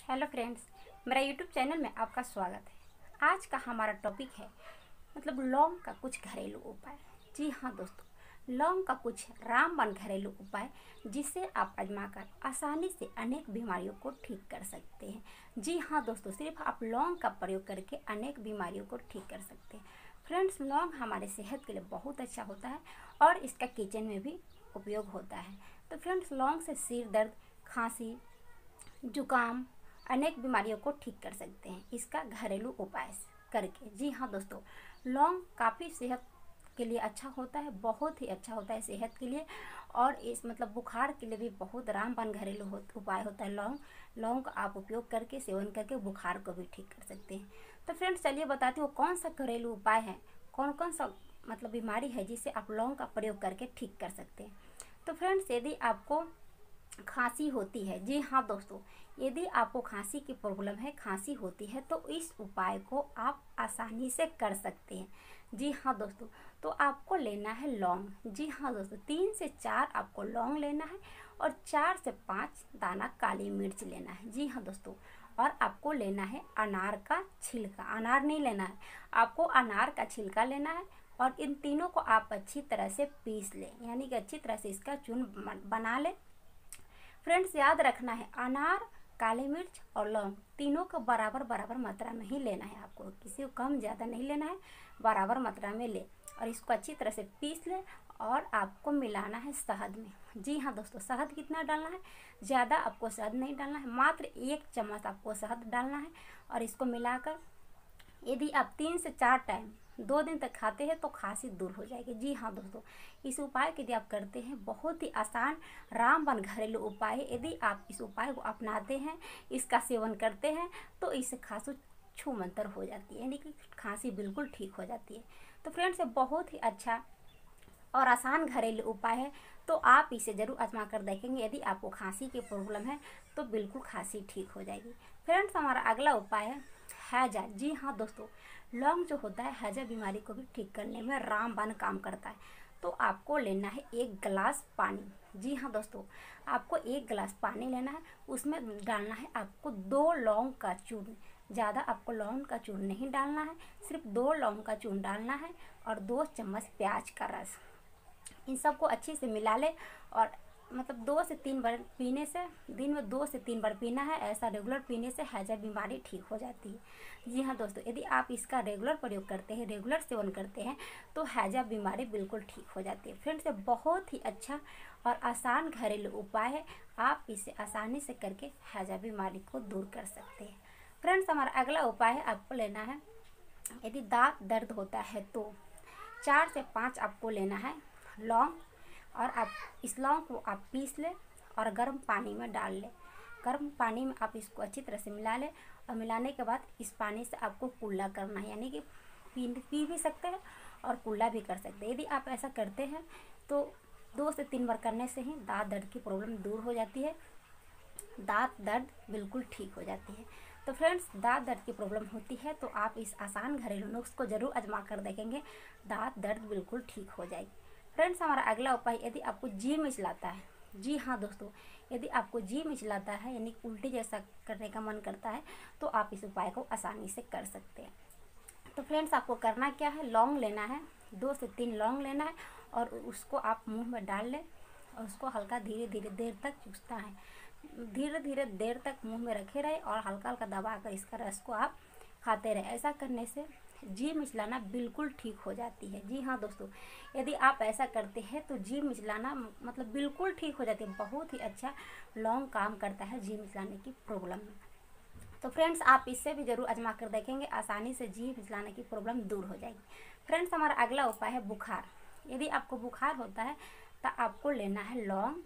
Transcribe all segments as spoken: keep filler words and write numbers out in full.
Hello friends, मेरा YouTube channel में आपका स्वागत है। आज का हमारा टॉपिक है मतलब लौंग का कुछ घरेलू उपाय। जी हाँ दोस्तों, लौंग का कुछ रामबाण घरेलू उपाय जिसे आप आजमाकर आसानी से अनेक बीमारियों को ठीक कर सकते हैं। जी हाँ दोस्तों, सिर्फ आप लौंग का प्रयोग करके अनेक बीमारियों को ठीक कर सकते हैं। फ्रेंड्स, लौंग हमारे सेहत के लिए बहुत अच्छा होता है और इसका किचन में भी उपयोग होता है। तो फ्रेंड्स, लौंग से सिर दर्द, खांसी, जुकाम, अनेक बीमारियों को ठीक कर सकते हैं इसका घरेलू उपाय करके। जी हाँ दोस्तों, लौंग काफ़ी सेहत के लिए अच्छा होता है, बहुत ही अच्छा होता है सेहत के लिए। और इस मतलब बुखार के लिए भी बहुत रामबाण घरेलू हो, उपाय होता है लौंग। लौंग का आप उपयोग करके सेवन करके बुखार को भी ठीक कर सकते हैं। तो फ्रेंड्स, चलिए बताती हूँ कौन सा घरेलू उपाय है, कौन कौन सा मतलब बीमारी है जिसे आप लौंग का प्रयोग करके ठीक कर सकते हैं। तो फ्रेंड्स, यदि आपको खांसी होती है, जी हाँ दोस्तों, यदि आपको खांसी की प्रॉब्लम है, खांसी होती है, तो इस उपाय को आप आसानी से कर सकते हैं। जी हाँ दोस्तों, तो आपको लेना है लौंग। जी हाँ दोस्तों, तीन से चार आपको लौंग लेना है और चार से पाँच दाना काली मिर्च लेना है। जी हाँ दोस्तों, और आपको लेना है अनार का छिलका। अनार नहीं लेना है, आपको अनार का छिलका लेना है। और इन तीनों को आप अच्छी तरह से पीस लें, यानी कि अच्छी तरह से इसका चूर्ण बना लें। फ्रेंड्स, याद रखना है अनार, काली मिर्च और लौंग तीनों को बराबर बराबर मात्रा में ही लेना है। आपको किसी को कम ज़्यादा नहीं लेना है, बराबर मात्रा में ले और इसको अच्छी तरह से पीस ले। और आपको मिलाना है शहद में। जी हाँ दोस्तों, शहद कितना डालना है, ज़्यादा आपको शहद नहीं डालना है, मात्र एक चम्मच आपको शहद डालना है। और इसको मिलाकर यदि आप तीन से चार टाइम दो दिन तक खाते हैं तो खांसी दूर हो जाएगी। जी हाँ दोस्तों, इस उपाय को यदि आप करते हैं, बहुत ही आसान रामबाण घरेलू उपाय है। यदि आप इस उपाय को अपनाते हैं, इसका सेवन करते हैं, तो इससे खांसी छूमंतर हो जाती है, यानी कि खांसी बिल्कुल ठीक हो जाती है। तो फ्रेंड्स, ये बहुत ही अच्छा और आसान घरेलू उपाय है, तो आप इसे ज़रूर आजमा कर देखेंगे। यदि आपको खांसी की प्रॉब्लम है तो बिल्कुल खांसी ठीक हो जाएगी। फ्रेंड्स, हमारा अगला उपाय है हैजा। जी हाँ दोस्तों, लौंग जो होता है हैजा बीमारी को भी ठीक करने में रामबाण काम करता है। तो आपको लेना है एक गिलास पानी। जी हाँ दोस्तों, आपको एक गिलास पानी लेना है, उसमें डालना है आपको दो लौंग का चूर्ण। ज़्यादा आपको लौंग का चूर्ण नहीं डालना है, सिर्फ दो लौंग का चूर्ण डालना है और दो चम्मच प्याज का रस। इन सबको अच्छे से मिला ले और मतलब दो से तीन बार पीने से, दिन में दो से तीन बार पीना है। ऐसा रेगुलर पीने से हैजा बीमारी ठीक हो जाती है। जी हाँ दोस्तों, यदि आप इसका रेगुलर प्रयोग करते हैं, रेगुलर सेवन करते हैं, तो हैजा बीमारी बिल्कुल ठीक हो जाती है। फ्रेंड्स, ये बहुत ही अच्छा और आसान घरेलू उपाय है, आप इसे आसानी से करके हैजा बीमारी को दूर कर सकते हैं। फ्रेंड्स, हमारा अगला उपाय है, आपको लेना है यदि दांत दर्द होता है तो चार से पाँच आपको लेना है लौंग। और आप इस लौंग को आप पीस लें और गर्म पानी में डाल लें। गर्म पानी में आप इसको अच्छी तरह से मिला लें और मिलाने के बाद इस पानी से आपको कुल्ला करना है, यानी कि पी पी भी सकते हैं और कुल्ला भी कर सकते हैं। यदि आप ऐसा करते हैं तो दो से तीन बार करने से ही दांत दर्द की प्रॉब्लम दूर हो जाती है, दांत दर्द बिल्कुल ठीक हो जाती है। तो फ्रेंड्स, दांत दर्द की प्रॉब्लम होती है तो आप इस आसान घरेलू नुस्खे को ज़रूर आजमा कर देखेंगे, दांत दर्द बिल्कुल ठीक हो जाएगी। फ्रेंड्स, हमारा अगला उपाय, यदि आपको जी मिचलाता है, जी हाँ दोस्तों, यदि आपको जी मिचलाता है यानी उल्टी जैसा करने का मन करता है, तो आप इस उपाय को आसानी से कर सकते हैं। तो फ्रेंड्स, आपको करना क्या है, लौंग लेना है, दो से तीन लौंग लेना है और उसको आप मुंह में डाल लें और उसको हल्का धीरे धीरे देर तक चूसना है। धीरे धीरे देर तक मुंह में रखे रहे और हल्का हल्का दबाकर इसका रस को आप खाते रहे। ऐसा करने से जी मिचलाना बिल्कुल ठीक हो जाती है। जी हाँ दोस्तों, यदि आप ऐसा करते हैं तो जी मिचलाना मतलब बिल्कुल ठीक हो जाती है। बहुत ही अच्छा लौंग काम करता है जी मिचलाने की प्रॉब्लम में। तो फ्रेंड्स, आप इससे भी ज़रूर आजमा कर देखेंगे, आसानी से जी मिचलाने की प्रॉब्लम दूर हो जाएगी। फ्रेंड्स, हमारा अगला उपाय है बुखार। यदि आपको बुखार होता है तो आपको लेना है लौंग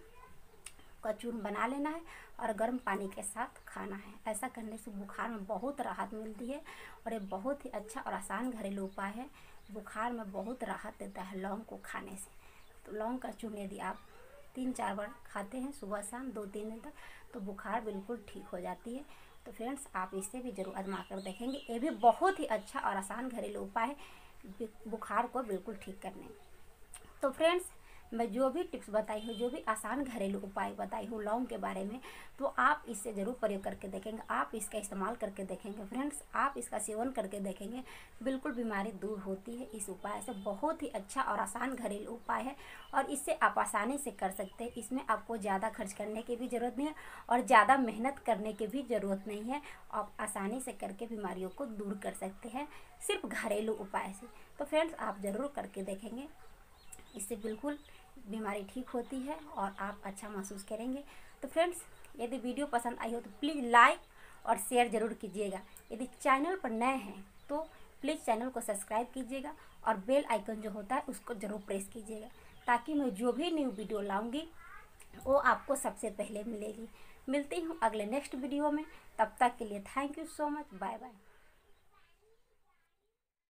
का चूर्ण बना लेना है और गर्म पानी के साथ खाना है। ऐसा करने से बुखार में बहुत राहत मिलती है और ये बहुत ही अच्छा और आसान घरेलू उपाय है, बुखार में बहुत राहत देता है लौंग को खाने से। तो लौंग का चूर्ण यदि आप तीन चार बार खाते हैं सुबह शाम दो तीन दिन तक, तो बुखार बिल्कुल ठीक हो जाती है। तो फ्रेंड्स, आप इसे भी ज़रूर आजमा कर देखेंगे, ये भी बहुत ही अच्छा और आसान घरेलू उपाय है बुखार को बिल्कुल ठीक करने में। तो फ्रेंड्स, मैं जो भी टिप्स बताई हूँ, जो भी आसान घरेलू उपाय बताई हूँ लौंग के बारे में, तो आप इससे ज़रूर प्रयोग करके देखेंगे, आप इसका इस्तेमाल करके देखेंगे फ्रेंड्स, आप इसका सेवन करके देखेंगे, बिल्कुल बीमारी दूर होती है इस उपाय से। बहुत ही अच्छा और आसान घरेलू उपाय है और इससे आप आसानी से कर सकते हैं। इसमें आपको ज़्यादा खर्च करने की भी ज़रूरत नहीं है और ज़्यादा मेहनत करने की भी ज़रूरत नहीं है। आप आसानी से करके बीमारियों को दूर कर सकते हैं सिर्फ घरेलू उपाय से। तो फ्रेंड्स, आप ज़रूर करके देखेंगे, इससे बिल्कुल बीमारी ठीक होती है और आप अच्छा महसूस करेंगे। तो फ्रेंड्स, यदि वीडियो पसंद आई हो तो प्लीज़ लाइक और शेयर ज़रूर कीजिएगा। यदि चैनल पर नए हैं तो प्लीज़ चैनल को सब्सक्राइब कीजिएगा और बेल आइकन जो होता है उसको ज़रूर प्रेस कीजिएगा, ताकि मैं जो भी न्यू वीडियो लाऊंगी वो आपको सबसे पहले मिलेगी। मिलती हूँ अगले नेक्स्ट वीडियो में, तब तक के लिए thank you so much, bye bye.